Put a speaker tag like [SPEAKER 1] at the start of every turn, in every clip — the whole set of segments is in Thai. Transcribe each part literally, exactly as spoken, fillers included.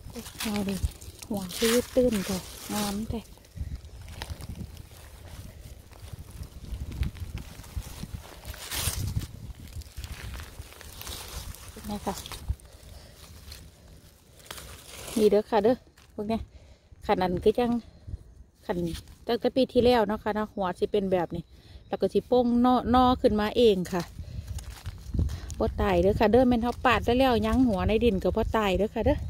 [SPEAKER 1] เอาดิหัวที่ตื้นแต่งามแต่นี่ค่ะนี่เด้อค่ะเด้อพวกนี้ขันนั้นก็ยังขันตั้งแต่ปีที่แล้วเนาะค่ะนะหัวสิเป็นแบบนี้แล้วก็สิโป้งนอนอขึ้นมาเองค่ะพ่อตายเด้อค่ะเด้อแม่นเขาปาดได้แล้วยั้งหัวในดินกับพ่อตายเด้อค่ะเด้อ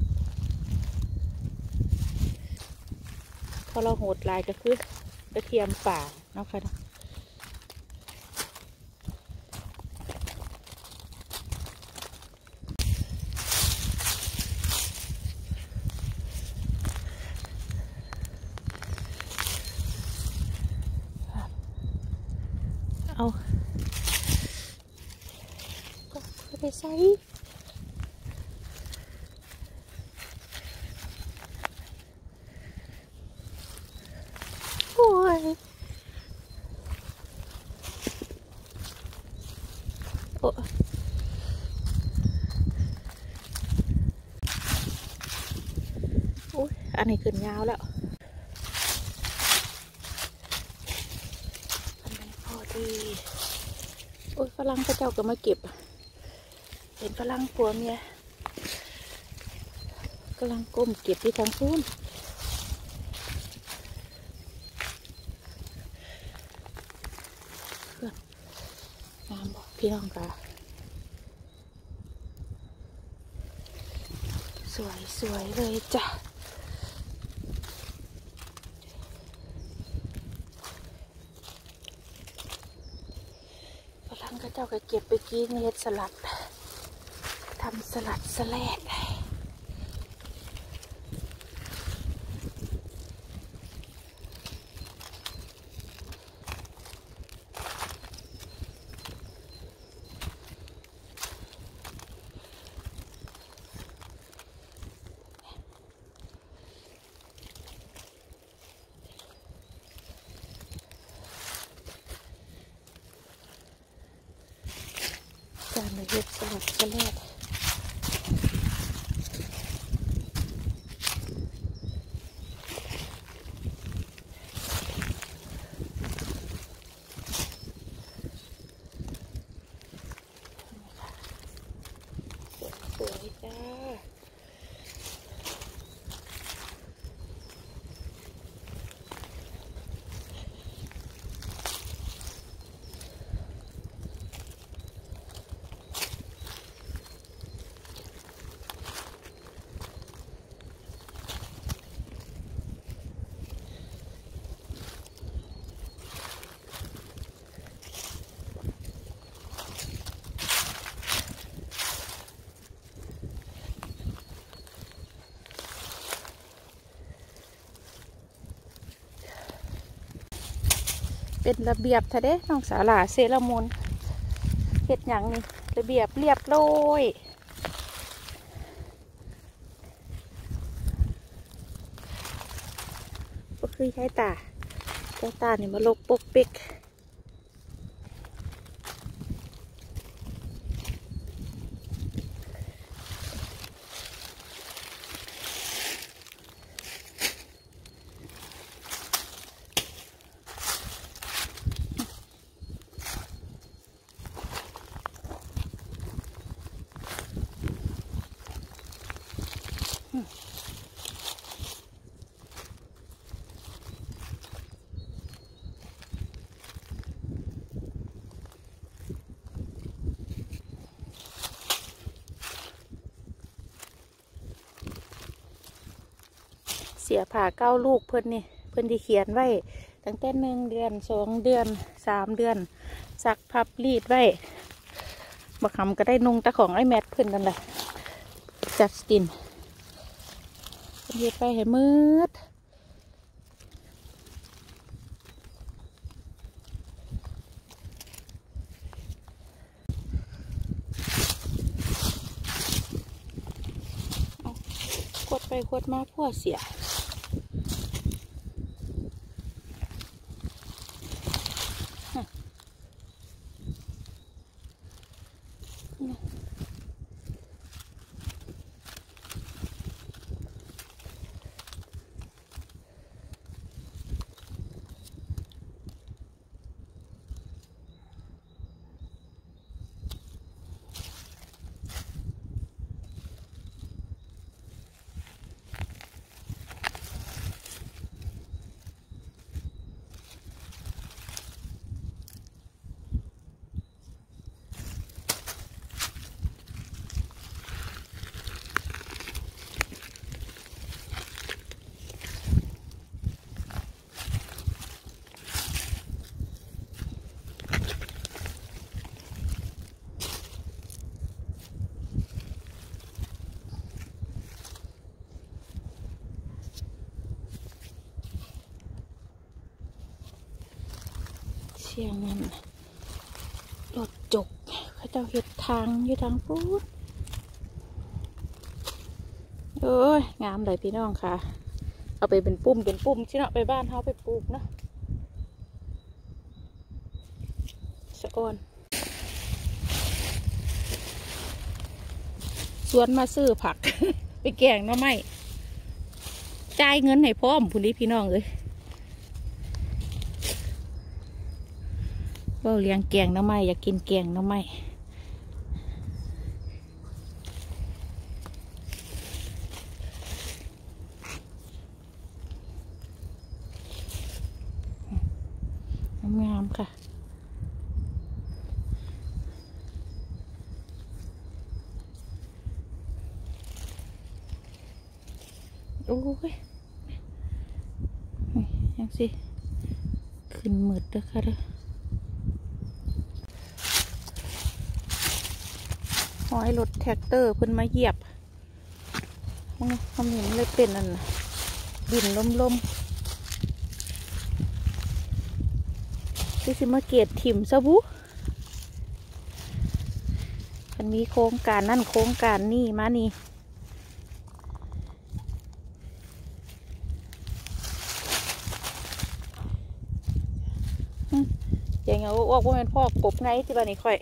[SPEAKER 1] พอเราโหดลายก็คือกระเทียมป่าเนาะค่ะเอาก็ไปใส่โอ้ยโอ้โอ้ยอันนี้ขึ้นยาวแล้วอันนี้พอดีโอ้ยฝรั่งพระเจ้าก็มาเก็บเห็นฝรั่งผัวเมียกำลังก้มเก็บที่ทางนู้นงามบอกพี่น้องค่ะสวยสวยเลยจ้ะฝรั่งก็เจ้าก็เก็บไปกินเฮ็ดสลัดทำสลัดสแลดการเฮ็ดสลัดสแลดสวยจ้าเป็นระเบียบทะเด้น้องสาหร่าเซรามูนเฮ็ดหยังนี่ระเบียบเรียบร้อยก็คือใช้ตาใช้ตานี่มาลกปกปิกเสียผ่าเก้าลูกเพิ่นนี่เพิ่นที่เขียนไว้ตั้งแต่หนึ่งเดือนสองเดือนสามเดือนซักพับรีดไว้บักคำก็ได้นุ่งตะของไอ้แมทเพิ่นนั่นแหละจัดสตินเย็ดไปให้มืดกดไปกดมาพ่อเสียเชียงนั่นรถจกเขาเจ้าเห็ดทางอยู่ทางพูดเอ้ยงามเลยพี่น้องค่ะเอาไปเป็นปุ่มเป็นปุ่มที่เนาะไปบ้านเขาไปปลูกเนาะสะออนสวนมาซื้อผัก ไปแกงเนาะไม่จ่ายเงินให้พร้อมพุ่นนี้พี่น้องเลยก็เลี้ยงแกงเนาะไม่อยากกินแกงเนาะไม่งามค่ะโอ้ยยังสิขึ้นมืดเด้อค่ะเด้อหอยรถแท็กเตอร์เพิ่นมาเหยียบมันทำเห็นเลยเป็นอันดินล้มๆที่สิมาเกตถิ่มซะบุมันมีโครงการนั่นโครงการนี่มานี่อย่างเงี้ยว่าว่าเป็นพ่อกบไงที่บ้านนี้ค่อย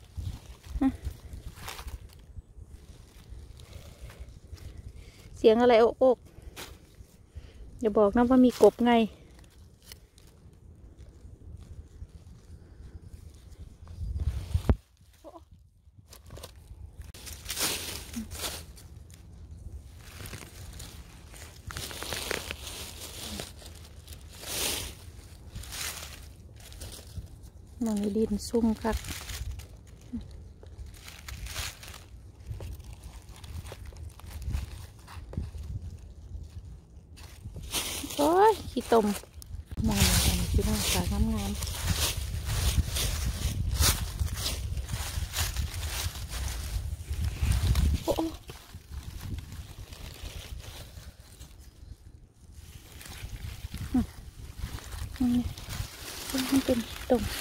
[SPEAKER 1] เสียงอะไรโอ๊กโอ๊กอย่าบอกนะว่ามีกบไงมันมีดินซุ่มครับโอ้ยขี้ตมมองกันพี่น้องค่ะงามงามโอ้นี่มันเป็นตม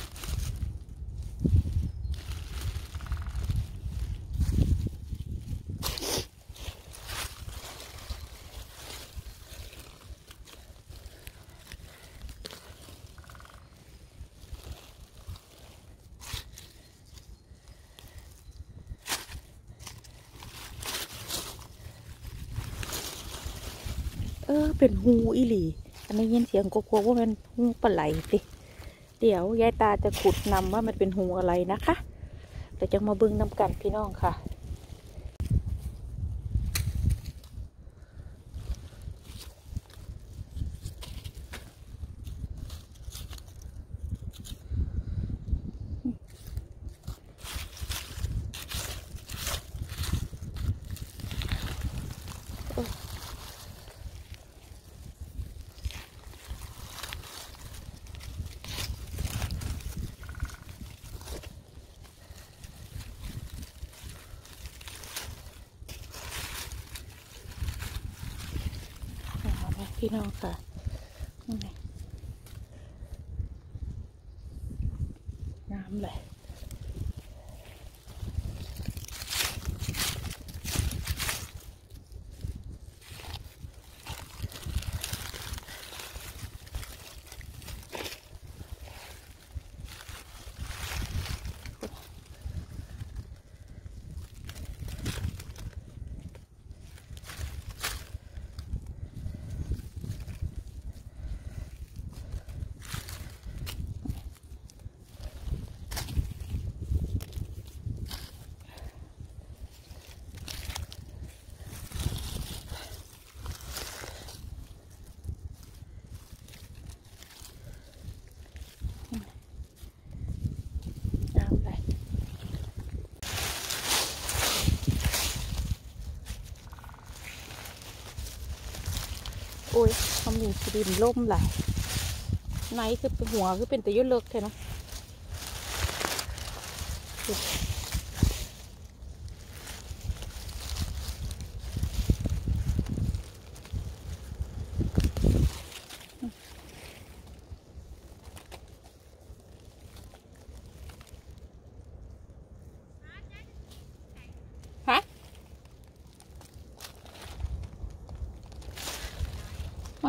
[SPEAKER 1] เออเป็นหูอีหลีอันนี้ยินเสียงกบๆว่ามันหูปลาไหลสิเดี๋ยวยายตาจะขุดนำว่ามันเป็นหูอะไรนะคะเดี๋ยวจะมาบึงน้ำกันพี่น้องค่ะพี่น้องค่ะน้ำเลยโอ้ยทำหนึ่งดินล่มไหลไหนคือเป็นหัวคือเป็นแต่ยุ่เลิกแค่นะ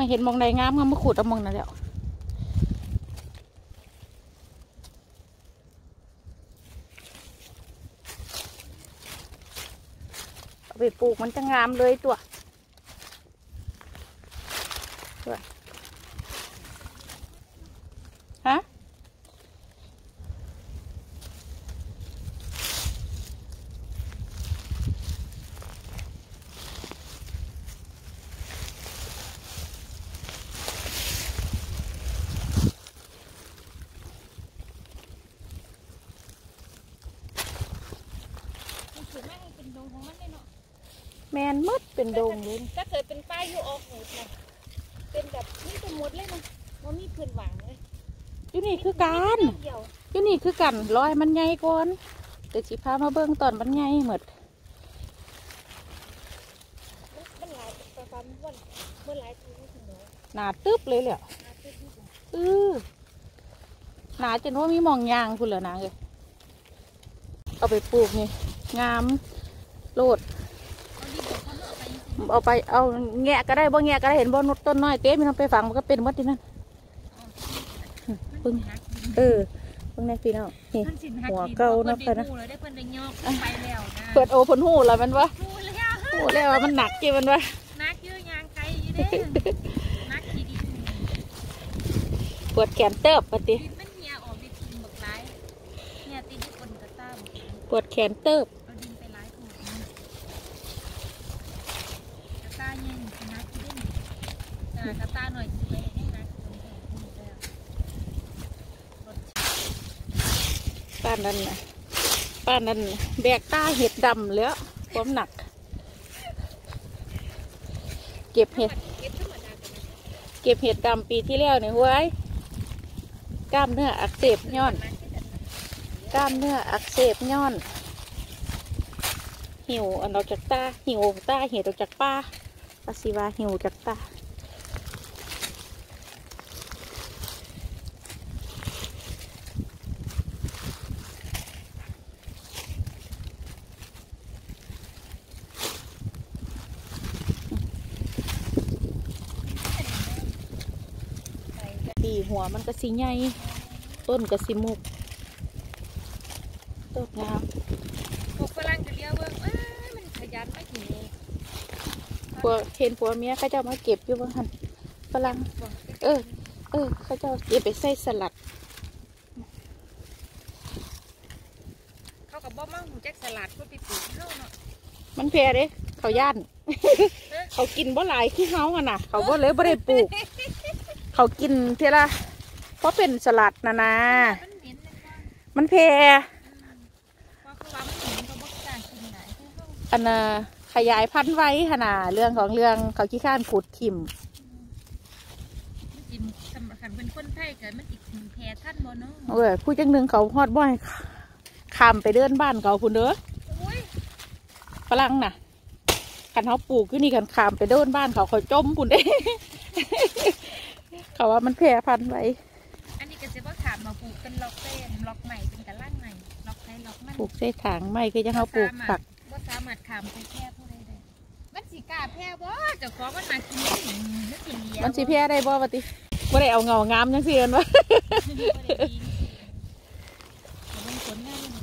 [SPEAKER 1] มาเห็นมองใดงามงามมาขุดเอามองนั่นแล้วเอาไปปลูกมันจะงามเลยตัวตัวฮะแมนมดเป็นดงเลย
[SPEAKER 2] ถ้าเคยเป็นป้ายอยู่ออกหมดเลยเป็นแบบนี่เป็นมดเลยนะว่ามีพื้นหวังเลย
[SPEAKER 1] อยู่นี่คือการอยู่นี่คือกันร้อยมันใหญ่ก่อนเดี๋ยวสิพามาเบิ้งตอนมันใหญ่หมด
[SPEAKER 2] มันหลายประมาณวันเมื่อหลายทีไม่ถึงเลย
[SPEAKER 1] หนาตึ๊บเลยเหรอเออหนาจนว่ามีมองยางคุณเหรอนะเลยเอาไปปลูกนี่งามโลดเอาไปเอาแงะก็ได้บ่แงะก็ได้เห็นบ่นุดต้นน้อยเต้มันเอาไปฝังมันก็เป็นวัดที่นั่นเพิ่งเออเพิ่งในพี่น้องนี่หัวเก่าเนาะค่ะนะเปิดโอผลหูแล้วมันวะหูแล้วมันหนักกี่มันวะ
[SPEAKER 2] นักเยอะยางไกลอยู่เด้นักกี่ดิ
[SPEAKER 1] ปวดแขนเติบปฏิปวดแขนเติบ
[SPEAKER 2] กระตาหน่อยไปให้นะ
[SPEAKER 1] ป้านนั้นนะป้านนั้นแบกตาเห็ดดำแล้วความหนักเก็บเห็ดเก็บเห็ดดำปีที่แล้วเนี่ยห้วยกล้ามเนื้ออักเสบย้อนกล้ามเนื้ออักเสบย้อนหิวอันออกจากตาหิวตาเห็ดออกจากป้าปาสิวาหิวจากตาปีหัวมันก็สีใหญ่ต้นก็สีมุกต้นงาม
[SPEAKER 2] พวกฝรั่งจะเรียกว่าเอ้ยมันขยันไม่กี่เมตร
[SPEAKER 1] พวกเห็นผัวเมียเขาเจ้ามาเก็บอยู่บ้านฝรั่งเออเออเขาเจ้าเก็บไปใส่สลัด
[SPEAKER 2] เขากับบ่มั่งหูแจ็คสลัดก็ไปปลูกเข้าเนาะ
[SPEAKER 1] มันแพร่เด้เขาย่านเขากินบ่หลายขี้เฮาอ่ะนะเขาบ่เลยบ่ได้ปลูกเขากินเท่าไรเพราะเป็นสลัดนะนะมันแพร่อันน่ะขยายพันธุ์ไว้ขนาดเรื่องของเรื่องเขาขี้ข้านขุดทิ่ม
[SPEAKER 2] กินสำคัญเป็นคนไทยเกิดมันอีกแพร่ท่านบ่เนาะ
[SPEAKER 1] เออผู้จังหนึ่งเขาฮอดบ่อยขามไปเดินบ้านเขาคุณเด้อฝรั่งน่ะขันเขาปลูกขึ้นนี่ขันขามไปเดินบ้านเขาเขาจมคุณเด้เขาว่ามันแพร่พันธุ์ไว้
[SPEAKER 2] อันนี้ก็จะว่าขามมาปลูกเป็นล็อกเส้นล็อกใหม่เป็นกระล่างใหม่ล็อกใช้ล็อกมัน
[SPEAKER 1] ปลูกเส้นถางไม่คือยังเขาปลูกผัก
[SPEAKER 2] ว่าสามารถขามไปแพร่ผู้ใดได้มันสีกาแพร่บ่จะขอมันมากินมันกินเลี้ย
[SPEAKER 1] มันสีแพร่ได้บ่ปฏิว่าได้เอาเงางามยังเสียนวะ
[SPEAKER 2] มันผลงาน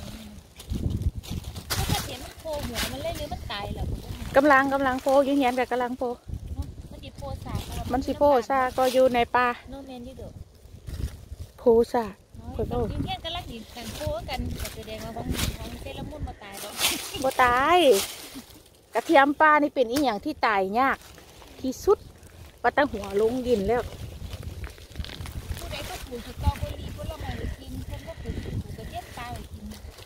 [SPEAKER 2] ถ้าเสียมันโผล่หัวมันเล่นหรือมันตายหรอก
[SPEAKER 1] ำลังกำลังโพยืนยันกับกำลังโพ
[SPEAKER 2] มันสิโพซา
[SPEAKER 1] มันสิโพซาก็อยู่ในป่า
[SPEAKER 2] โนแมนยูโด
[SPEAKER 1] โพซา
[SPEAKER 2] คนโอ้ยเพี้ยนกันลักหินกันโพกันแต่แสดงว่าของของเซรามุนบ่ตายหรอก
[SPEAKER 1] บ่ตายกระเทียมป่านี่เป็นอีหยังที่ตายยากที่สุดว่าตั้งหัวลงดินแล้ว
[SPEAKER 2] ผู้ใดก็ปลูกสตรอเบอรี่ผลไม้กินคนก็ปลูกปลูกกระเจี๊ยบตายกิน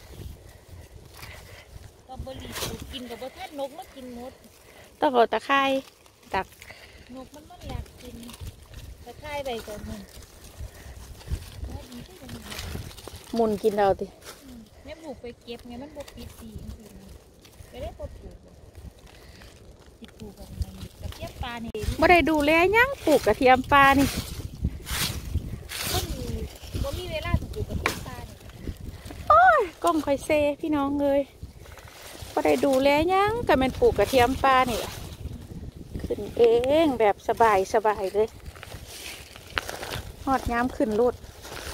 [SPEAKER 2] สตรอเบอรี่ปลูกกินกับบ่ทันนกมากินหมด
[SPEAKER 1] ต้องเอาตะไคร้ตัก
[SPEAKER 2] นกมันมันอยากกินตะไคร้ใบก่อนมัน
[SPEAKER 1] หมุนกินเอาติ
[SPEAKER 2] แม่ปลูกไปเก็บไงมันบกปิดสีไปได้พอปลูกติดปลูกกับมันกระเทียมปลานี่
[SPEAKER 1] ไม่ได้ดูแลยังปลูกกระเทียมปลานี่
[SPEAKER 2] ก็มีก็มีเวลาปลูกกระเทียมปลานี่
[SPEAKER 1] โอ้ยกล้องคอยเซพี่น้องเลยไม่ได้ดูแลยังก็เป็นปลูกกระเทียมปลานี่ขึ้นเองแบบสบายสบายเลยหอดย้ำขึ้นรถ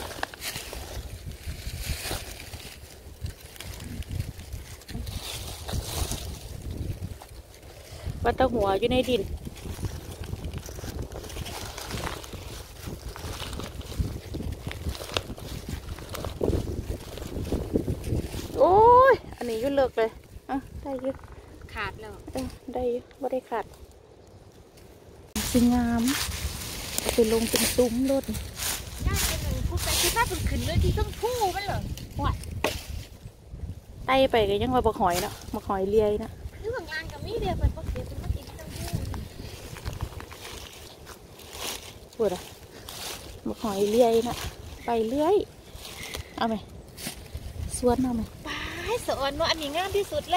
[SPEAKER 1] วัดตะหัวอยู่ในดินโอ้ยอันนี้ยุ่เลิกเลยอ่ะได้อยุ่
[SPEAKER 2] ขาดแล้ว
[SPEAKER 1] เออได้อยุ่ไม่ได้ขาดสิงามไปลงเป็นตุ้มรถ
[SPEAKER 2] ย่าเป็นหนึ่งพูดไปคือถ้าเป็นขึ้นเลยที่ต้องพูมันเหรอวัด
[SPEAKER 1] ไต่ไปก็ยังว่าบักหอยเนาะบักหอยเลียนะ
[SPEAKER 2] คือของงานกับมีเดียวเป็นพวกเสียเป็นมาติดที่ต้องพู
[SPEAKER 1] พูดอะบักหอยเลียนะไปเรื่อยเอาไหมสวนเอาไหม
[SPEAKER 2] ป้ายสอนว่าอันนี้งามที่สุดเลย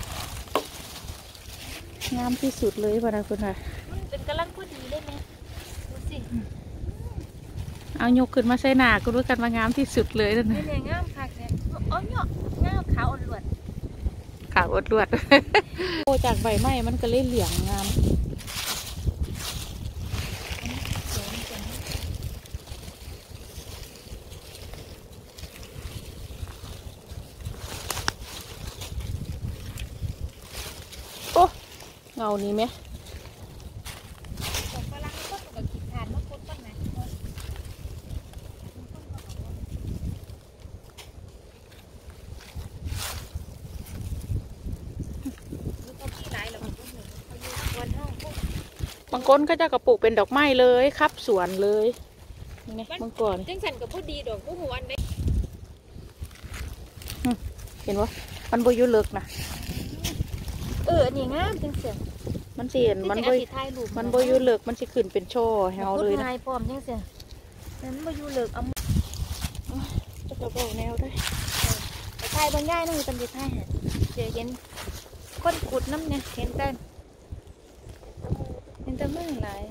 [SPEAKER 1] งามที่สุดเลยพ่อนะคุณค่ะ
[SPEAKER 2] มันเป็นกำลังพอดีเลยไหมดูสิ
[SPEAKER 1] เอายกขึ้นมาใส่หนาก็รู้กันว่างามที่สุดเลยนั่น
[SPEAKER 2] นี่
[SPEAKER 1] นะ
[SPEAKER 2] เนี่ยงามคักเนี่ยอ๋อเนาะงามขาวอ่อนหลวด
[SPEAKER 1] ขาวอดรวด โอ้จากใบไม้มันก็เลยเหลี่ยงงามโอ้เงานี้ไหม
[SPEAKER 2] ของฝรั่งก็ถูกกับขีดฐานมาโคตรต้นไหน
[SPEAKER 1] บางคนก็จะกระปลูกเป็นดอกไม้เลยครับสวนเลยนี่ไงเมื่อก่อน
[SPEAKER 2] จังสันกับพอดีดอกพวกหัวอันได้
[SPEAKER 1] เห็นว่ามันบอยุเลิกนะ
[SPEAKER 2] เอออันนี้งามจังเสีย
[SPEAKER 1] มันเสียนมันบอยมันบอยุเลิกมันสิขึ้นเป็นช่อเฮาเลย
[SPEAKER 2] นะ
[SPEAKER 1] นะ
[SPEAKER 2] พร้อมจังเสียนั้นบ่อยู่เลิกเอา
[SPEAKER 1] จะกระบอกแนวได้
[SPEAKER 2] ไปถ่ายบางย่ายนั่นเป็นจะถ่ายหาเดี๋ยวเห็นก้นขุดน้ำเนี่ยเห็นแต่เห็นแต่มือหลาย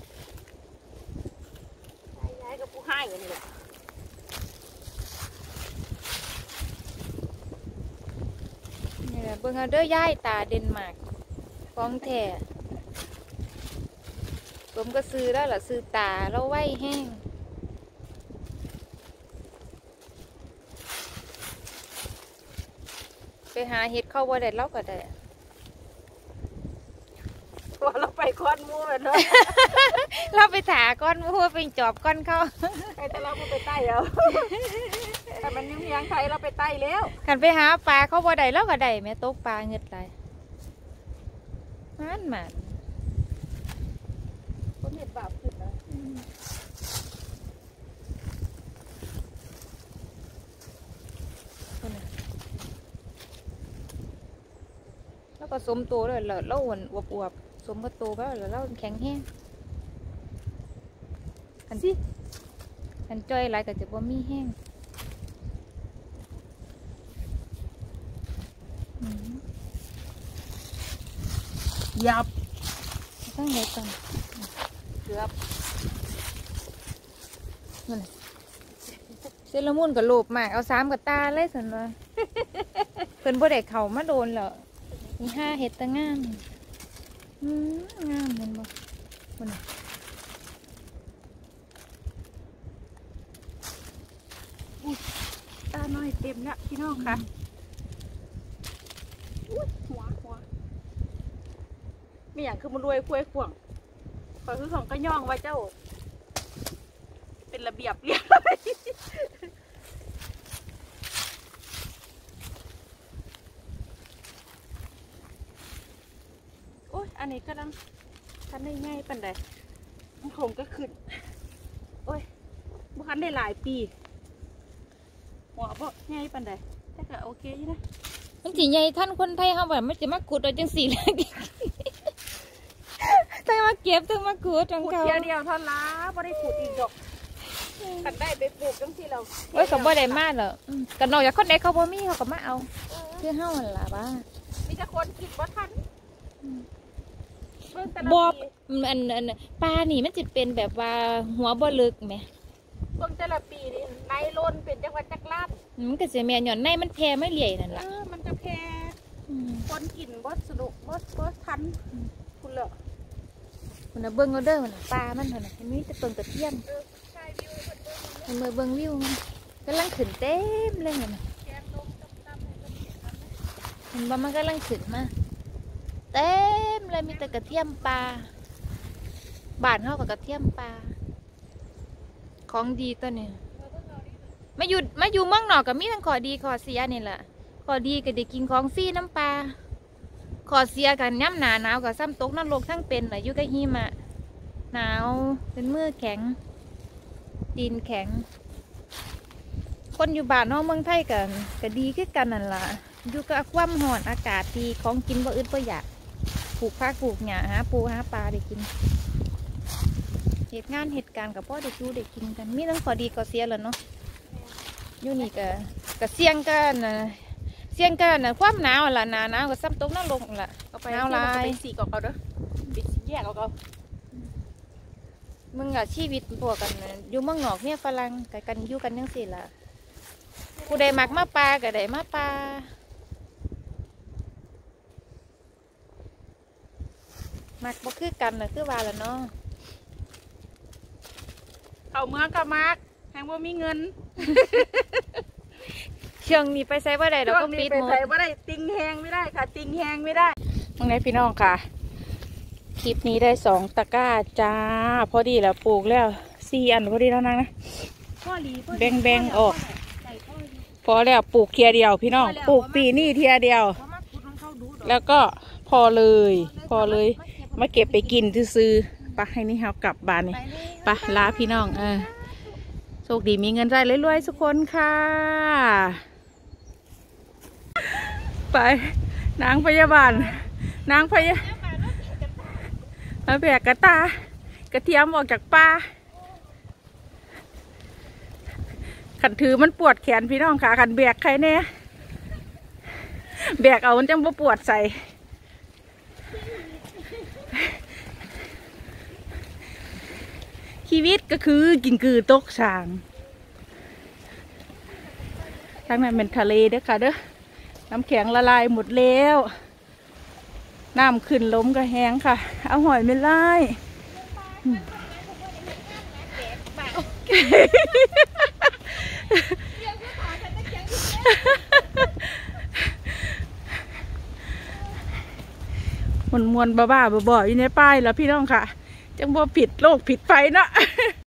[SPEAKER 1] ย้ายกับผู้ให้กันเลย
[SPEAKER 2] นี่แหละเบิ่งเอาเด้อย่ายตาเดนมาร์กของแท้ผมก็ซื้อแล้วล่ะซื้อตาเราไว้แห้งไปหาเห็ดเข้าบ่ได้เราก็ได้
[SPEAKER 1] ว่าเราไปคอนมูเลยเนาะ
[SPEAKER 2] เราไปถาก้อนมัวไปจอบก้อนเขา
[SPEAKER 1] ไปแต่เราไปใต้แล้วแต่มันยังยังไทยเราไปใต้แล้ว
[SPEAKER 2] กันไปหาปลาเขาบ่ได้เราก็ได้แม่ตกปลาเงือดไหลมันมัน
[SPEAKER 1] ก็เห็ดบาปขึ้นนะ
[SPEAKER 2] แล้วก็สมตัวเลยแล้วเราอ้วนอวบๆสมกับตัวแล้วแล้วเราแข็งแห้งอันสิอันจ้อยหลายก็จะบ่มีแห้งอืม
[SPEAKER 1] ยับ
[SPEAKER 2] ต้องเห็ดก่อน
[SPEAKER 1] เกือบ
[SPEAKER 2] นั่นแหละเซรามุนกับโลบมากเอาสามกับตาเลยสันว่า เพิ่นบ่ได้เข้ามาโดนแล้วมีห้าเห็ดตะงามอืมงามเห็นบ่มันน่ะ
[SPEAKER 1] ตาหน่อยเต็มแล้วพี่น้องค่ะอุ้ยหัวหัวมีอย่างคือมันรวยคุยข่วงคอยคือของกระย่องไว้เจ้า เป็นระเบียบเรียบร้อยโอ้ยอันนี้ก็ดังทันได้ง่ายปันใดผมก็ขึ้นโอ้ยบุคันได้หลายปีหัวบ่ง่ายปันใดแต่ก็โอเคอยู่นะ
[SPEAKER 2] มันสิใหญ่ท่านคนไทยเฮาแบบมันจะมาขุดเอาจังสี่เลยตั้งมาเก็บตั้งมาขุดจัง
[SPEAKER 1] ขุด
[SPEAKER 2] เก่า
[SPEAKER 1] เทียเดียวเท่าล้าบ่ได้ขุดอีกดอกกันได้ไปปลูกจังที่เรา
[SPEAKER 2] โอ้ยก็บ่ได้มาหรอกอืมกันนอกจากคนใดเขาบ่มีเขาก็มาเอาคือเฮาหั่นล่ะบ้า
[SPEAKER 1] มีแต่คนคิดว่าทันเบิ่งแต่ละ
[SPEAKER 2] บ่
[SPEAKER 1] ปี
[SPEAKER 2] อันอันปลานี่มันจะเป็นแบบว่าหัวบ่ลึกแหม
[SPEAKER 1] เบิ่งแต่ละปีนี่ในล้นเป็นจังหวัดจักรลาด
[SPEAKER 2] มันก็สิแม่นหย่อนในมันแผ่ไม่เลื่อยนั่น
[SPEAKER 1] เอ
[SPEAKER 2] ล่ะ
[SPEAKER 1] อมันจะแพ้
[SPEAKER 2] อืม
[SPEAKER 1] คนกินบ่สนุกบ่บ่ทันคุณเหรอ
[SPEAKER 2] คนน่ะเบิ้งเอาเด้อมันน่ะปลามันคนน่ะมันมีแต่ต้นกระเทียมมันเมื่อเบิ้งวิวมันกำลังขึ้นเต็มเลยมันน่ะเห็นบ่มันกำลังขึ้นมาเต็มเลยมีแต่กระเทียมปลาบ้านเฮากับกระเทียมปลาของดีตัวนี้มาอยู่มาอยู่เมืองนอกก็มีทั้งข้อดีข้อเสียนี่แหละข้อดีก็ได้กินของฟรีน้ำปลาข้อเสียกันย่ำหนาหนาวกับซ้ำตกนรกทั้งเป็นแหละอยู่กับหิมะหนาวเป็นมือแข็งดินแข็งคนอยู่บ้านนอกเมืองไทยกันก็ดีขึ้นกันนั่นล่ะอยู่กับความร้อนอากาศดีของกินบ่อึดบ่อยากปลูกผักปลูกหญ้าหาปูหาปลาได้กินเหตุงานเหตุการณ์กับพ่อเด็กอยู่เด็กกินกันมีทั้งข้อดีข้อเสียแล้วเนาะอยู่นี่ก็ก็เสี่ยงกันนะเสี่ยงกันนะความหนาวล่ะหนาหนาวก็ซ้ำตกนรกล่ะหนาวลาย
[SPEAKER 1] สีกเอาเด้อปิดแยกเอาเอา
[SPEAKER 2] มึงอะชีวิตพวกกันอยู่เมืองนอกเนี่ยฝรั่งกันกันอยู่กันยังสิล่ะกูได้มักมาปลาก็ได้มาปลามักบ่คือกันนะคือว่าละเนาะ
[SPEAKER 1] เข้าเมืองก็มักแหงว่ามีเงิน
[SPEAKER 2] เชียงนี้ไปใช้ว่าได้เราก็ปิดหมด
[SPEAKER 1] ไปใช้ว่าได้ติงแหงไม่ได้ค่ะติงแหงไม่ได้มึงไงพี่น้องค่ะคลิปนี้ได้สองตะกร้าจ้าพอดีแล้วปลูกแล้วสี่อันพอดีแล้วนะนะแบ่งแบ่งออกพอแล้วปลูกเทียเดียวพี่น้องปลูกปีนี่เทียเดียวแล้วก็พอเลยพอเลยมาเก็บไปกินซื้อปะให้นี่เรากลับบ้านนี่ปะลาพี่น้องเออโชคดีมีเงินได้รวยๆทุกคนค่ะไปนางพยาบาลนางพยามาแบกกระตากระเทียมออกจากปลาขันถือมันปวดแขนพี่น้องค่ะขันแบกใครแน่แบกเอามันจังบ่ปวดใส่ชีวิตก็คือกินกือตกสางทั้งนั้นเป็นทะเลเด้อค่ะเด้อน้ำแข็งละลายหมดแล้วน้ำขึ้นล้มก็แห้งค่ะเอาหอยไม่ไล่มวนมวนบ้าบ้าบ่บ่อยู่ในป้ายแล้วพี่น้องค่ะจังบ่ผิดโลกผิดไฟเนาะ